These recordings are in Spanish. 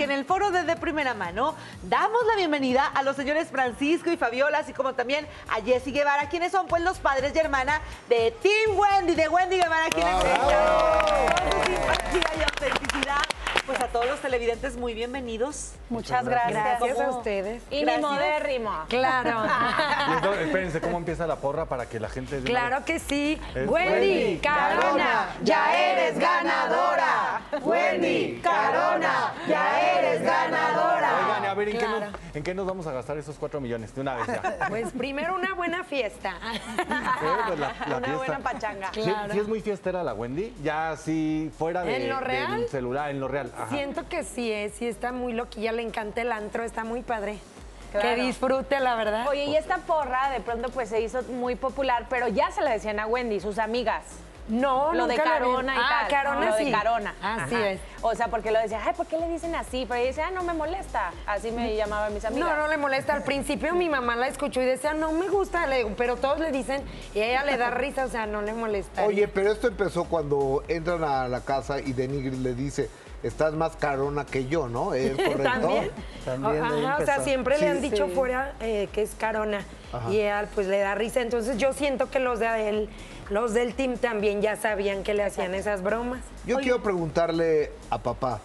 en el foro de Primera Mano damos la bienvenida a los señores Francisco y Fabiola, así como también a Jessy Guevara, quienes son pues los padres y hermana de Team Wendy, de Wendy Guevara, quienes con su simpatía y autenticidad. Pues a todos los televidentes, muy bienvenidos. Muchas gracias. Gracias a ustedes. Y ni modérrimo. Claro. Entonces, espérense, ¿cómo empieza la porra para que la gente... Claro que sí. Wendy Carona, ya eres ganadora. Wendy Carona, ya eres ganadora. Oigan, a ver, Claro. ¿en qué nos vamos a gastar esos 4 millones? De una vez ya. Pues primero una buena fiesta. Pues la Una fiesta. buena pachanga. ¿Sí, Claro. sí es muy fiestera la Wendy? Ya así fuera ¿En lo real? del celular, en lo real. Ajá. Siento que sí, sí está muy loquilla, le encanta el antro, está muy padre. Claro. Que disfrute, la verdad. Oye, y esta porra de pronto pues se hizo muy popular, pero ya se la decían a Wendy, sus amigas. No, Lo de nunca la vi. Carona y tal. Carona Lo sí. de Carona. Así Ajá. es. O sea, porque lo decía, ay, ¿por qué le dicen así? Pero ella decía, no me molesta. Así me llamaban mis amigas. No, no le molesta. Al principio mi mamá la escuchó y decía, no me gusta, le digo, pero todos le dicen, y a ella le da risa, o sea, no le molesta. Oye, pero esto empezó cuando entran a la casa y Denigri le dice, estás más carona que yo, ¿no? ¿Es correcto? ¿También? También ahí Ajá, o sea, empezó. siempre le han Sí, dicho sí. fuera que es Carona. Ajá. Y a él pues le da risa. Entonces yo siento que los de él, los del team también ya sabían que le hacían esas bromas. Yo quiero preguntarle a papá,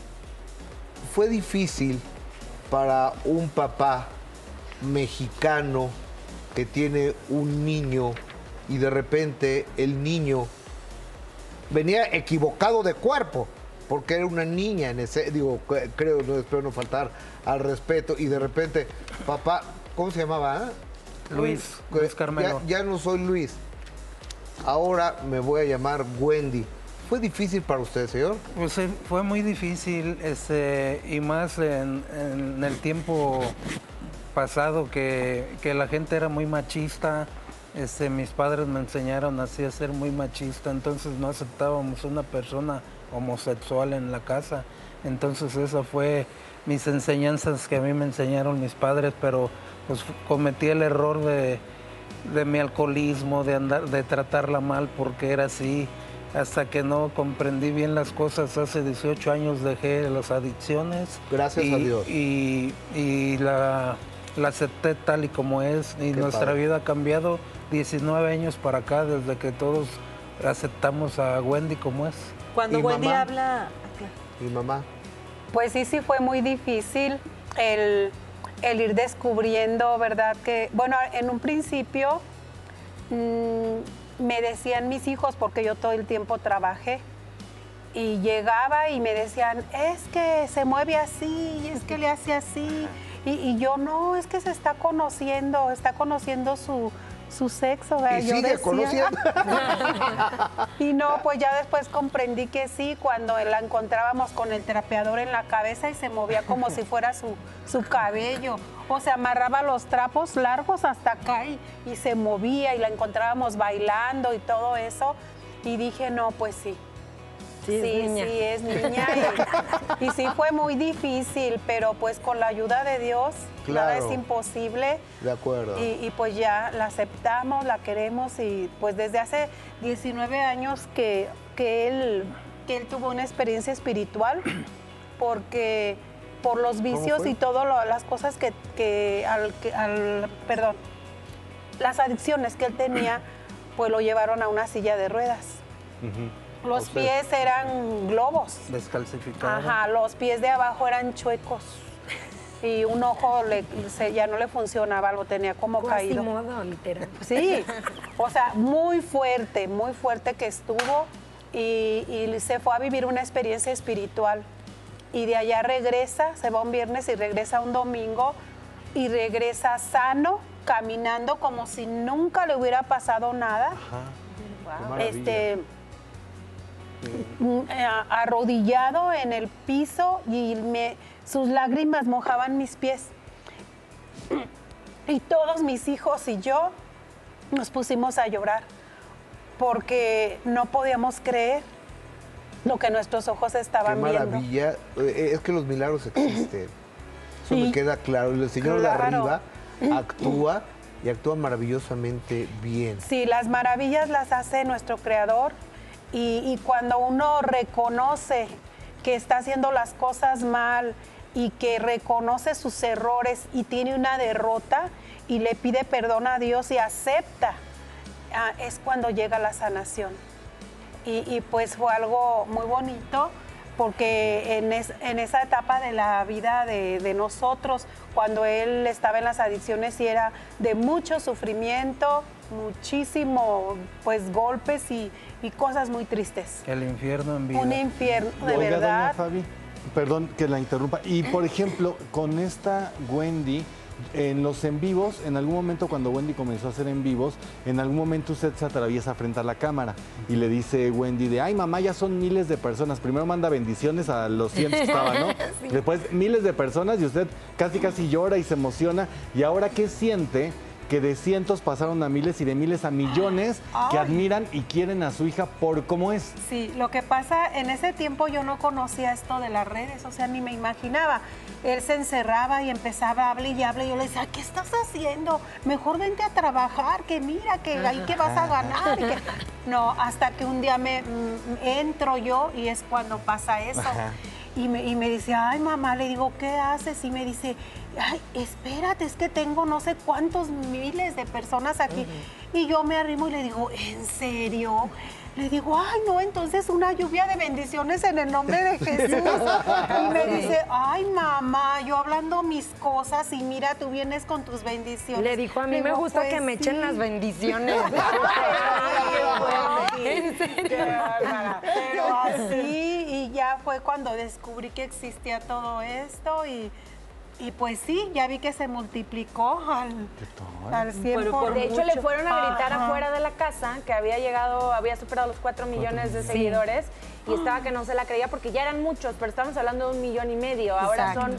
¿fue difícil para un papá mexicano que tiene un niño y de repente el niño venía equivocado de cuerpo? Porque era una niña en ese, digo, creo, no espero no faltar al respeto, y de repente, papá, ¿cómo se llamaba? Luis Carmelo. Ya no soy Luis, ahora me voy a llamar Wendy. ¿Fue difícil para usted, señor? Pues fue muy difícil, y más en el tiempo pasado que la gente era muy machista. Mis padres me enseñaron así a ser muy machista, entonces no aceptábamos una persona homosexual en la casa. Entonces esa fue mis enseñanzas que a mí me enseñaron mis padres, pero pues cometí el error de mi alcoholismo, de tratarla mal porque era así. Hasta que no comprendí bien las cosas, hace 18 años dejé las adicciones. Gracias a Dios. Y la acepté tal y como es. Y Qué nuestra padre. vida ha cambiado 19 años para acá, desde que todos aceptamos a Wendy como es. Cuando ¿Y Wendy mamá? habla... Mi mamá. Pues sí fue muy difícil el ir descubriendo, ¿verdad? Que, bueno, en un principio me decían mis hijos, porque yo todo el tiempo trabajé, y llegaba y me decían, es que se mueve así, es que le hace así, y yo no, es que se está conociendo su sexo. ¿verdad? Y Yo sigue decía, conociendo. y no, pues ya después comprendí que sí, cuando la encontrábamos con el trapeador en la cabeza y se movía como si fuera su cabello. O se amarraba los trapos largos hasta acá y se movía y la encontrábamos bailando y todo eso. Y dije, no, pues sí. Sí, es niña. Sí, es niña. Y sí fue muy difícil, pero pues con la ayuda de Dios, nada Claro. es imposible. De acuerdo. Y pues ya la aceptamos, la queremos y pues desde hace 19 años que él tuvo una experiencia espiritual porque por los vicios fue? y todas las cosas perdón, las adicciones que él tenía, pues lo llevaron a una silla de ruedas. Los O sea, pies eran globos. Descalcificado. Ajá, los pies de abajo eran chuecos. Y un ojo ya no le funcionaba, lo tenía como caído. Quasimodo, literal. Sí, o sea, muy fuerte que estuvo y se fue a vivir una experiencia espiritual. Y de allá regresa, se va un viernes y regresa un domingo y regresa sano, caminando como si nunca le hubiera pasado nada. Qué maravilla. Arrodillado en el piso y sus lágrimas mojaban mis pies. Y todos mis hijos y yo nos pusimos a llorar porque no podíamos creer lo que nuestros ojos Qué estaban viendo. maravilla. Es que los milagros existen. Eso me Sí. queda claro. Y el Señor Claro. de arriba actúa y actúa maravillosamente bien. Sí, las maravillas las hace nuestro Creador y cuando uno reconoce que está haciendo las cosas mal y que reconoce sus errores y tiene una derrota y le pide perdón a Dios y acepta, es cuando llega la sanación. Y pues fue algo muy bonito, porque en esa etapa de la vida de nosotros, cuando él estaba en las adicciones y era de mucho sufrimiento, muchísimo pues golpes y cosas muy tristes. El infierno en vida. Un infierno, de Oiga, verdad. doña Fabi, perdón que la interrumpa. Y por ejemplo, con esta Wendy, en los en vivos, en algún momento cuando Wendy comenzó a hacer en vivos, en algún momento usted se atraviesa frente a la cámara y le dice Wendy de, ay mamá, ya son miles de personas. Primero manda bendiciones a los cientos que estaban, ¿no? Sí. Después miles de personas y usted casi llora y se emociona. ¿Y ahora qué siente? Que de cientos pasaron a miles y de miles a millones que admiran y quieren a su hija por cómo es. Sí, lo que pasa, en ese tiempo yo no conocía esto de las redes, o sea, ni me imaginaba. Él se encerraba y empezaba a hablar y hablar, y yo le decía, ¿qué estás haciendo? Mejor vente a trabajar, que mira, que ahí que vas a ganar. Y que... No, hasta que un día entro yo y es cuando pasa eso. Y me dice, ay mamá, le digo, ¿qué haces? Y me dice, ay, espérate, es que tengo no sé cuántos miles de personas aquí. Y yo me arrimo y le digo, ¿en serio? Le digo, ay, no, entonces una lluvia de bendiciones en el nombre de Jesús. Y me dice, ay, mamá, yo hablando mis cosas y mira, tú vienes con tus bendiciones. Le dijo, a mí me gusta pues, que me echen las bendiciones. ¿En serio? Pero así, y ya fue cuando descubrí que existía todo esto y pues sí, ya vi que se multiplicó al 100%. De hecho, le fueron a gritar afuera de la casa que había superado los 4 millones de seguidores y estaba que no se la creía porque ya eran muchos, pero estamos hablando de 1,5 millones. Ahora son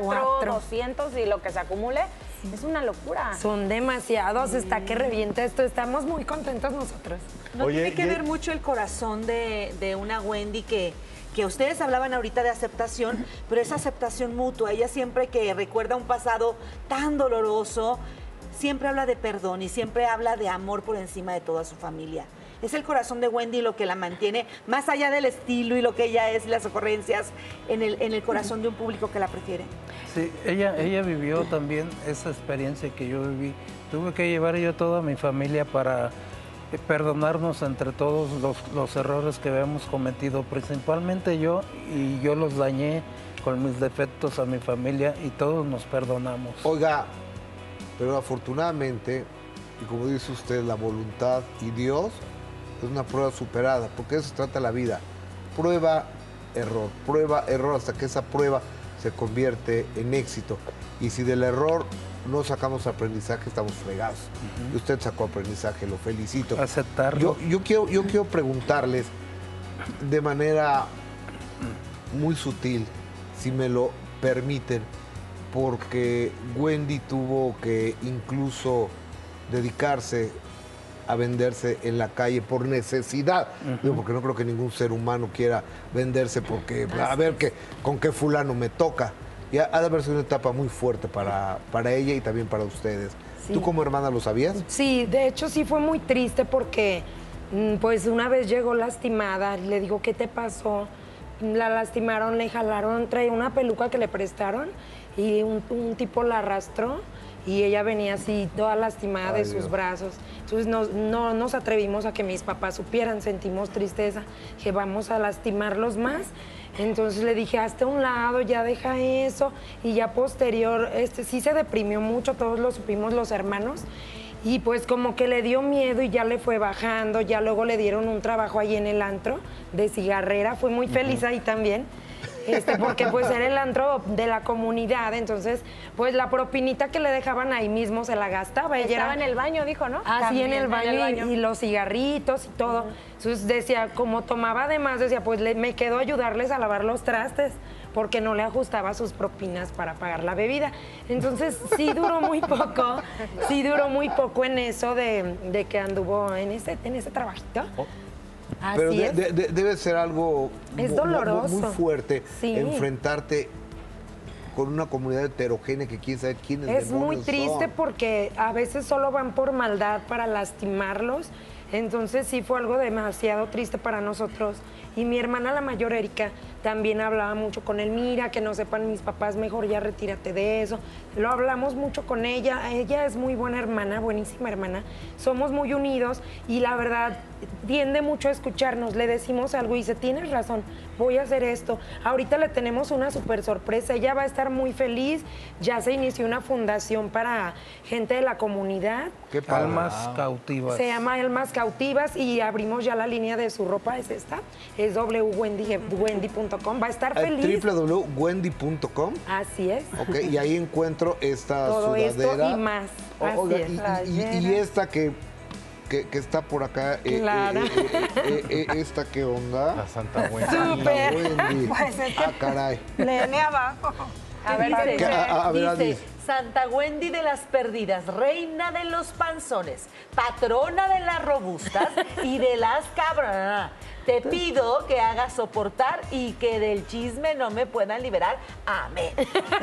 4,200 y lo que se acumule. Es una locura. Son demasiados, está que revienta esto. Estamos muy contentos nosotros. ¿No tiene que ver mucho el corazón de una Wendy que ustedes hablaban ahorita de aceptación, pero esa aceptación mutua? Ella siempre que recuerda un pasado tan doloroso, siempre habla de perdón y siempre habla de amor por encima de toda su familia. Es el corazón de Wendy lo que la mantiene, más allá del estilo y lo que ella es y las ocurrencias, en el corazón de un público que la prefiere. Sí, ella vivió también esa experiencia que yo viví. Tuve que llevar yo a toda mi familia para perdonarnos entre todos los errores que habíamos cometido, principalmente yo, y yo los dañé con mis defectos a mi familia y todos nos perdonamos. Oiga, pero afortunadamente, y como dice usted, la voluntad y Dios es una prueba superada, porque de eso se trata la vida. Prueba, error, hasta que esa prueba se convierte en éxito. Y si del error no sacamos aprendizaje, estamos fregados. Y usted sacó aprendizaje, lo felicito. Aceptarlo. Yo quiero preguntarles de manera muy sutil, si me lo permiten, porque Wendy tuvo que incluso dedicarse a venderse en la calle por necesidad. Digo, porque no creo que ningún ser humano quiera venderse porque a ver con qué fulano me toca. Y ha de haber sido una etapa muy fuerte para ella y también para ustedes. Sí. ¿Tú como hermana lo sabías? Sí, de hecho sí fue muy triste porque pues una vez llegó lastimada, le digo, ¿qué te pasó? La lastimaron, le jalaron, traía una peluca que le prestaron y un tipo la arrastró y ella venía así toda lastimada de sus brazos. Entonces no nos atrevimos a que mis papás supieran, sentimos tristeza, que vamos a lastimarlos más. Entonces le dije, hazte a un lado, ya deja eso. Y ya posterior, sí se deprimió mucho, todos lo supimos los hermanos. Y pues como que le dio miedo y ya le fue bajando, ya luego le dieron un trabajo ahí en el antro de cigarrera, fue muy feliz ahí también. Porque pues era el antro de la comunidad, entonces pues la propinita que le dejaban ahí mismo se la gastaba. Ella estaba en el baño, dijo, ¿no? Así en el baño y los cigarritos y todo. Entonces decía, como tomaba de más, decía, pues me quedo a ayudarles a lavar los trastes porque no le ajustaba sus propinas para pagar la bebida. Entonces sí duró muy poco en eso de que anduvo en ese trabajito. Así pero debe ser algo doloroso, muy fuerte enfrentarte con una comunidad heterogénea que quién sabe quiénes es muy triste porque a veces solo van por maldad para lastimarlos. Entonces sí fue algo demasiado triste para nosotros Y mi hermana, la mayor, Erika, también hablaba mucho con él. Mira, que no sepan mis papás, mejor ya retírate de eso. Lo hablamos mucho con ella. Ella es muy buena hermana, buenísima hermana. Somos muy unidos y la verdad tiende mucho a escucharnos. Le decimos algo y dice, tienes razón, voy a hacer esto. Ahorita le tenemos una súper sorpresa. Ella va a estar muy feliz. Ya se inició una fundación para gente de la comunidad. ¿Qué padre. Almas cautivas. Se llama Almas Cautivas y abrimos ya la línea de su ropa, es esta. Es www.wendy.com. Va a estar feliz. www.wendy.com. Así es. Ok, y ahí encuentro esta Todo sudadera. esto y más. Oiga, Así es. y esta que está por acá, Claro. ¿esta qué onda? La Santa Wendy. Súper. Wendy. Pues es que- Ah, caray. Léeme abajo. A ver, ¿qué dice? A ver, Adi. Dice, Santa Wendy de las perdidas, reina de los panzones, patrona de las robustas y de las cabras. Te pido que hagas soportar y que del chisme no me puedan liberar. Amén.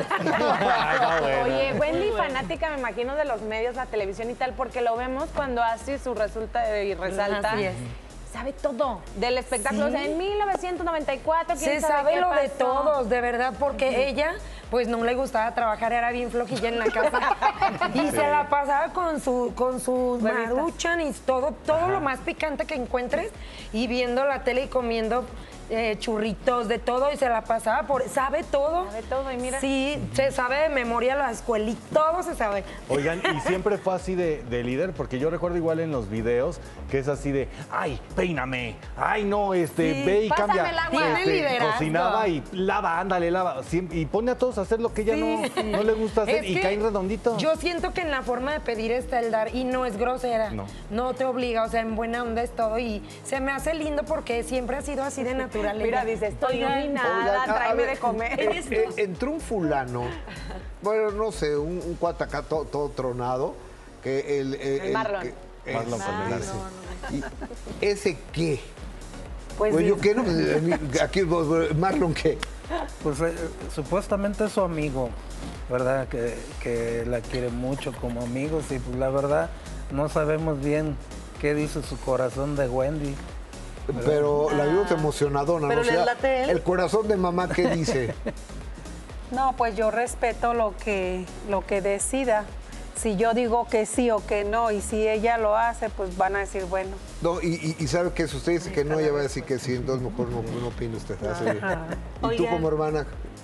Oye, Wendy, fanática, me imagino, de los medios, la televisión y tal, porque lo vemos cuando hace su resulta y resalta. Así es. Sabe todo del espectáculo. Sí. O sea, en 1994, ¿quién Se sabe qué lo de pasó? todos, de verdad, porque ella, pues no le gustaba trabajar, era bien flojilla en la casa. Y se la pasaba con sus Maruchan y todo lo más picante que encuentres, y viendo la tele y comiendo churritos, de todo, y se la pasaba sabe todo. Sabe todo, y mira. Sí, se sabe de memoria la escuela y todo se sabe. Oigan, y siempre fue así de líder, porque yo recuerdo igual en los videos que es así de, ay, peíname, ay, no, ve y Pásame cambia. el agua. Tiene liderazgo. Cocinaba y lava, ándale, lava. Y pone a todos a hacer lo que ella no le gusta hacer Es y que caen redondito. Yo siento que en la forma de pedir está el dar y no es grosera. No te obliga, o sea, en buena onda es todo y se me hace lindo porque siempre ha sido así de natural. Mira, ella. dice, estoy Oigan, dominada, Oigan, a tráeme ver, de comer. entró un fulano, bueno, no sé, un cuate acá todo tronado, que el Marlon. Marlon Contreras. ¿Y ese qué? Pues Pues yo dice- qué, no, aquí Marlon qué. Pues supuestamente es su amigo, ¿verdad? Que la quiere mucho como amigos y pues la verdad no sabemos bien qué dice su corazón de Wendy. Pero la vimos emocionadona, ¿Pero ¿no? O les sea, late él? el corazón de mamá, ¿qué dice? No, pues yo respeto lo que decida. Si yo digo que sí o que no, y si ella lo hace, pues van a decir, bueno. No, y sabe que si usted dice que no, ella va a decir que sí, entonces mejor no opine usted. Así. ¿Y tú Oigan. como hermana?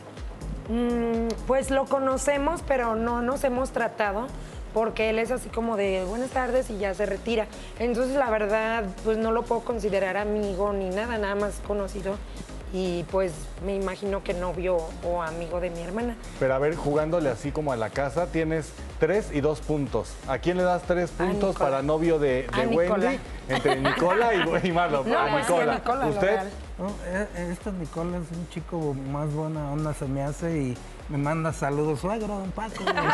Pues lo conocemos, pero no nos hemos tratado porque él es así como de buenas tardes y ya se retira. Entonces, la verdad, pues no lo puedo considerar amigo ni nada más conocido. Y pues me imagino que novio o amigo de mi hermana. Pero a ver, jugándole así como a la casa, tienes 3 y 2 puntos. ¿A quién le das 3 puntos Nicola. para novio de A Nicola. Wendy? Entre Nicola y Marlon. No, a pues sí, a Nicola. Nicola, lo ¿Usted? real. No, este Nicola es un chico más buena onda, se me hace y me manda saludos. Suegro, don Paco.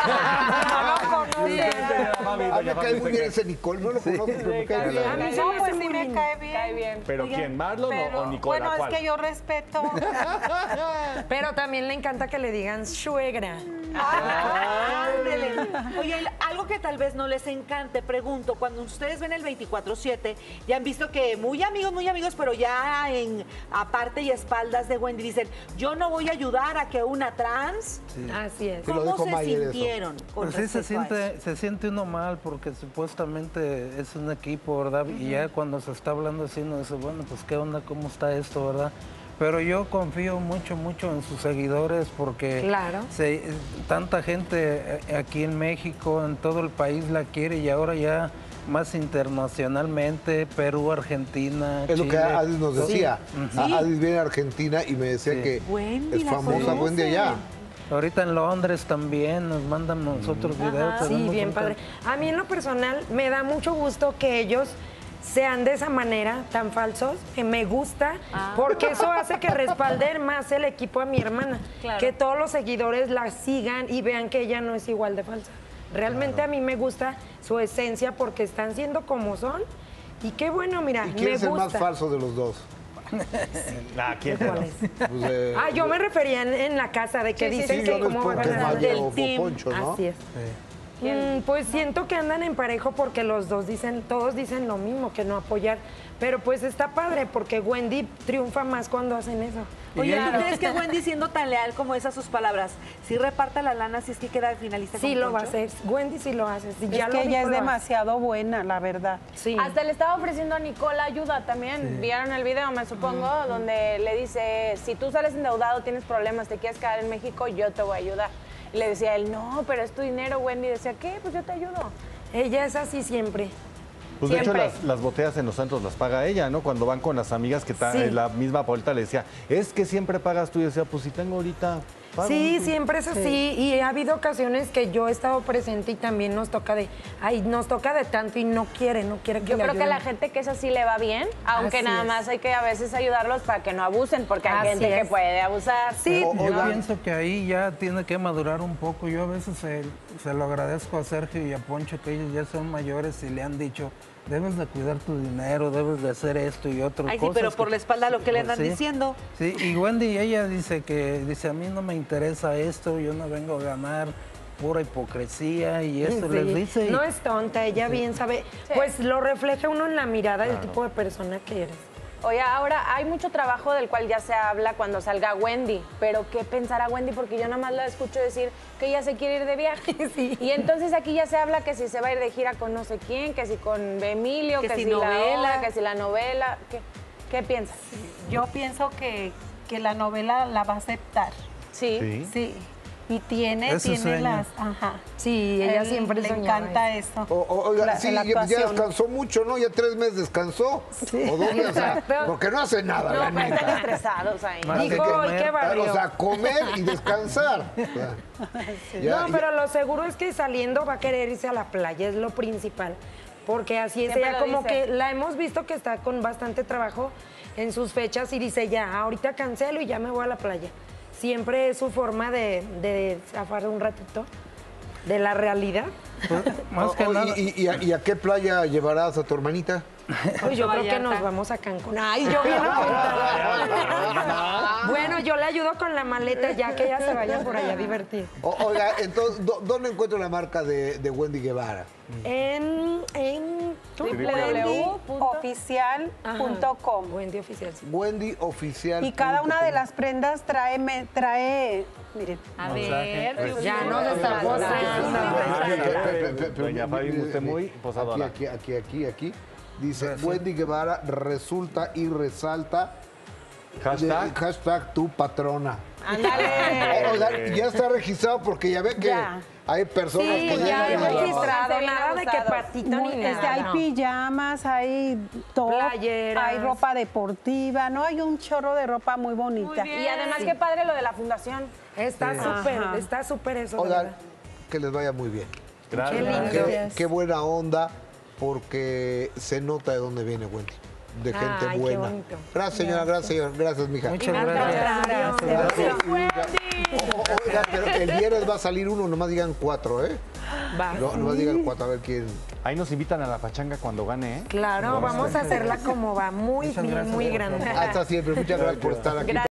A mí me cae muy bien ese Nicole, no lo conozco, pero me cae bien. A mí se No, me pues hace sí muy me lindo. cae bien. Cae bien. ¿Pero quién? ¿Marlon o Nicola? Bueno, ¿Cuál? es que yo respeto. Pero también le encanta que le digan suegra. Ándele. Oye, algo que tal vez no les encante, pregunto, cuando ustedes ven el 24/7, ya han visto que muy amigos, pero ya en aparte y espaldas de Wendy dicen, yo no voy a ayudar a que una trans. Así es. Sí, lo ¿Cómo dijo se Mayer eso. sintieron con Pues sí, respecto a eso? se siente uno mal porque supuestamente es un equipo, ¿verdad? Y ya cuando se está hablando así, uno dice, bueno, pues qué onda, cómo está esto, ¿verdad? Pero yo confío mucho en sus seguidores porque Claro. tanta gente aquí en México, en todo el país la quiere y ahora ya más internacionalmente, Perú, Argentina, Es lo que Chile. Adis nos decía. Sí. Adis viene a Argentina y me decía Sí. que Wendy, es la famosa conocen. Wendy allá. Ahorita en Londres también nos mandan nosotros videos. Sí, tenemos bien un- padre. A mí en lo personal me da mucho gusto que ellos sean de esa manera, tan falsos, que me gusta, porque eso hace que respalden más el equipo a mi hermana. Claro. Que todos los seguidores la sigan y vean que ella no es igual de falsa. Realmente a mí me gusta su esencia porque están siendo como son. Y qué bueno, mira, ¿Y quién me es el gusta. más falso de los dos? ¿Quién? ¿Cuál es? Pues, Yo me refería en la casa de que Sí, sí, dicen sí, que yo cómo después van que a ganar. Maya del o team. Poncho, ¿no? Así es. Pues siento que andan en parejo porque los dos todos dicen lo mismo, que no apoyar. Pero pues está padre porque Wendy triunfa más cuando hacen eso. Oye, ¿tú crees que Wendy, siendo tan leal como es a sus palabras, sí reparta la lana si es que queda de finalista con Sí lo va a Poncho? hacer. Wendy sí lo hace. Sí, Es que ella es demasiado buena, la verdad. Sí. Hasta le estaba ofreciendo a Nicole ayuda también. Vieron el video, me supongo, donde le dice, si tú sales endeudado, tienes problemas, te quieres quedar en México, yo te voy a ayudar. Y le decía él, no, pero es tu dinero, Wendy. Y decía, ¿qué? Pues yo te ayudo. Ella es así siempre. Pues de hecho Siempre. las botellas en los antros las paga ella, ¿no? Cuando van con las amigas que Sí. la misma Paulita le decía, es que siempre pagas tú. Y decía, pues si tengo ahorita, pago. Sí, siempre es así. Y ha habido ocasiones que yo he estado presente y también nos toca de tanto y no quiere que Yo le creo que a la ayuden. gente que es así le va bien, aunque Así nada es. más hay que a veces ayudarlos para que no abusen, porque hay Así gente que es. puede abusar. Sí, Yo Oigan. pienso que ahí ya tiene que madurar un poco. Yo a veces se lo agradezco a Sergio y a Poncho, que ellos ya son mayores y le han dicho, debes de cuidar tu dinero, debes de hacer esto y otro. Ay, sí, pero por la espalda lo que le andan diciendo. Sí, y Wendy, ella dice, a mí no me interesa esto, yo no vengo a ganar pura hipocresía y eso Sí. les dice. No es tonta, ella bien sabe. Pues lo refleja uno en la mirada del tipo de persona que eres. Oye, ahora hay mucho trabajo del cual ya se habla cuando salga Wendy, pero ¿qué pensará Wendy? Porque yo nada más la escucho decir que ella se quiere ir de viaje. Sí. Y entonces aquí ya se habla que si se va a ir de gira con no sé quién, que si con Emilio, Que que, si si novela. la obra, que si la novela. ¿Qué piensas? Yo pienso que la novela la va a aceptar. Sí. Sí. Sí. Y tiene Es su sueño. las... Ajá. Sí, ella Él siempre le soñaba encanta eso. Oiga, sí, la ya actuación. descansó mucho, ¿no? Ya 3 meses descansó. ¿O 2 meses? O sea, Exacto. porque no hace nada, No, la pero están neta. estresados ahí. Más de Dijo, hoy comer. que barrió. O sea, comer y descansar. O sea, ya- No, pero lo seguro es que saliendo va a querer irse a la playa, es lo principal. Porque así es Siempre ella, lo como dice. que la hemos visto que está con bastante trabajo en sus fechas y dice, ya, ahorita cancelo y ya me voy a la playa. Siempre es su forma de zafar un ratito de la realidad. Pues, más que nada. ¿Y a qué playa llevarás a tu hermanita? Pues yo creo que Vallarta. nos vamos a Cancún. Ay, yo bien apuntada. Bueno, yo le ayudo con la maleta ya que ella se vaya por allá a divertir. Oiga, entonces, ¿dónde encuentro la marca de Wendy Guevara? En www.oficial.com. Wendy Oficial. Sí. Wendy Oficial. Y cada una de las prendas trae, miren, A ver. Ya nos está Doña Fabi, usted muy posadora. Aquí. Dice, Wendy Guevara resulta y resalta. Hashtag. Hashtag tu patrona. Ándale. Oiga, ya está registrado porque ya ve que Ya. hay personas Sí, que ya llegan hay y- registrado, Bien nada de que abusados. patito ni nada. hay no. pijamas, hay top, Playeras. hay ropa deportiva, ¿no? Hay un chorro de ropa muy bonita. Y además, qué padre lo de la fundación. Está súper eso. de Oigan, verdad. que les vaya muy bien. Gracias. Qué lindo. Qué buena onda, porque se nota de dónde viene Wendy. De gente Ay, qué buena. bonito. Gracias, señora. Gracias, señor. Gracias, mija. Muchas gracias. Oiga, pero el viernes va a salir uno, nomás digan 4, ¿eh? Va. No, nomás digan 4, a ver quién. Ahí nos invitan a la pachanga cuando gane, ¿eh? Claro, vamos a hacerla como va, muy Muchas bien, gracias muy por grande. Hasta siempre. Muchas gracias por estar aquí.